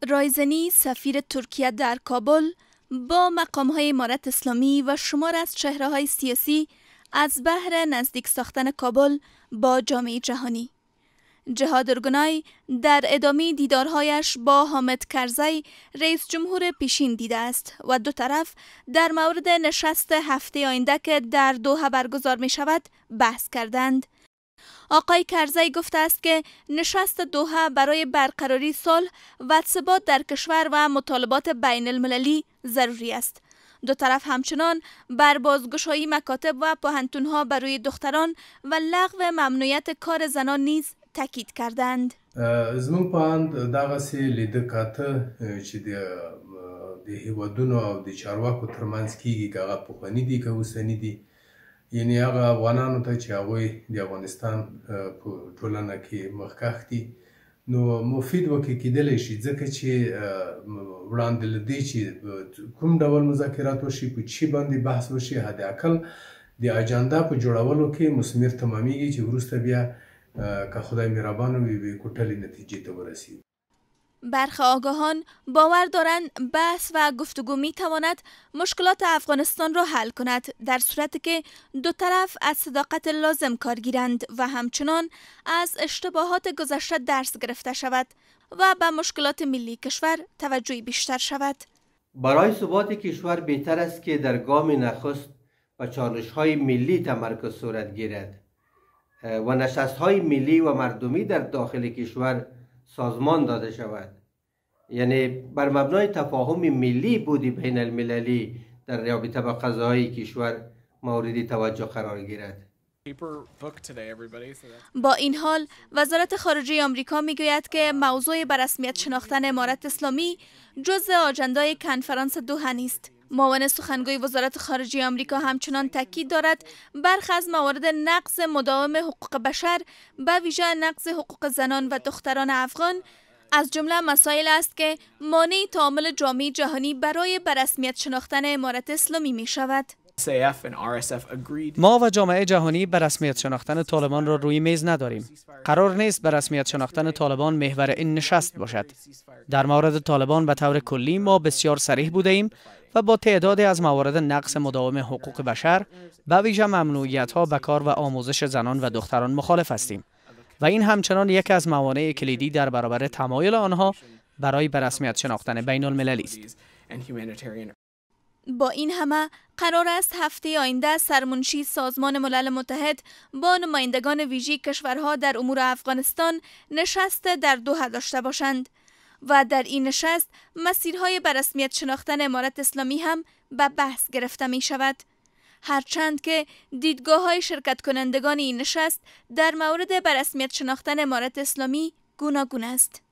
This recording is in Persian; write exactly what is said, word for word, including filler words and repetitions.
رایزنی سفیر ترکیه در کابل با مقام‌های امارت اسلامی و شمار از چهره‌های سیاسی از بهر نزدیک ساختن کابل با جامعه جهانی. جهاد ارگنای در ادامه دیدارهایش با حامد کرزی رئیس جمهور پیشین دیده است و دو طرف در مورد نشست هفته آینده که در دوحه برگزار می شود بحث کردند. آقای کرزی گفته است که نشست دوحه برای برقراری صلح و ثبات در کشور و مطالبات بین المللی ضروری است. دو طرف همچنان بر بازگشایی مکاتب و پوهنتون‌ها برای دختران و لغو ممنوعیت کار زنان نیز تاکید کردند. زمون په اند دغسې لیده کاته چې د هیوادونو او د چارواکو ترمنځ کیږي که هغه پخواني دي که اوسني دي، یعنې هغه افغانانو ته چې هغوی د افغانستان په ټولنه کې مخکښ دي نو مفید ورکې کیدلی شي، ځکه چې وړاندې له دې چې کوم ډول مذاکرات وشي، په چی باندې بحث وشي، حداقل د اجنډا په جوړولو کې مثمر تمامیږي چې وروسته بیا که خدای مهربان وي به کوټلې نتیجې ته ورسید. برخی آگاهان باور دارند بحث و گفتگو می تواند مشکلات افغانستان را حل کند در صورتی که دو طرف از صداقت لازم کار گیرند و همچنان از اشتباهات گذشته درس گرفته شود و به مشکلات ملی کشور توجه بیشتر شود. برای ثبات کشور بهتر است که در گام نخست و چالش‌های ملی تمرکز صورت گیرد و نشست‌های ملی و مردمی در داخل کشور سازمان داده شود، یعنی بر مبنای تفاهم ملی بودی بین المللی در رابطه با قضاهای کشور مورد توجه قرار گیرد. با این حال وزارت خارجه آمریکا میگوید که موضوع به رسمیت شناختن امارت اسلامی جزء آجندای کنفرانس دوحه نیست. معاون سخنگوی وزارت خارجه آمریکا همچنان تاکید دارد برخی از موارد نقض مداوم حقوق بشر به ویژه نقض حقوق زنان و دختران افغان از جمله مسائل است که مانع تعامل جامعه جهانی برای به رسمیت شناختن امارت اسلامی می شود. ما و جامعه جهانی به رسمیت شناختن طالبان را روی میز نداریم. قرار نیست به رسمیت شناختن طالبان محور این نشست باشد. در مورد طالبان به طور کلی ما بسیار صریح بوده ایم و با تعدادی از موارد نقض مداوم حقوق بشر به ویژه ممنوعیت‌ها به کار و آموزش زنان و دختران مخالف هستیم و این همچنان یکی از موانع کلیدی در برابر تمایل آنها برای به رسمیت شناختن بین المللی است. با این همه قرار است هفته آینده سرمنشی سازمان ملل متحد با نمایندگان ویژه کشورها در امور افغانستان نشست در دوحه داشته باشند و در این نشست مسیرهای به رسمیت شناختن امارت اسلامی هم به بحث گرفته می شود. هرچند که دیدگاه های شرکت کنندگان این نشست در مورد به رسمیت شناختن امارت اسلامی گوناگون است.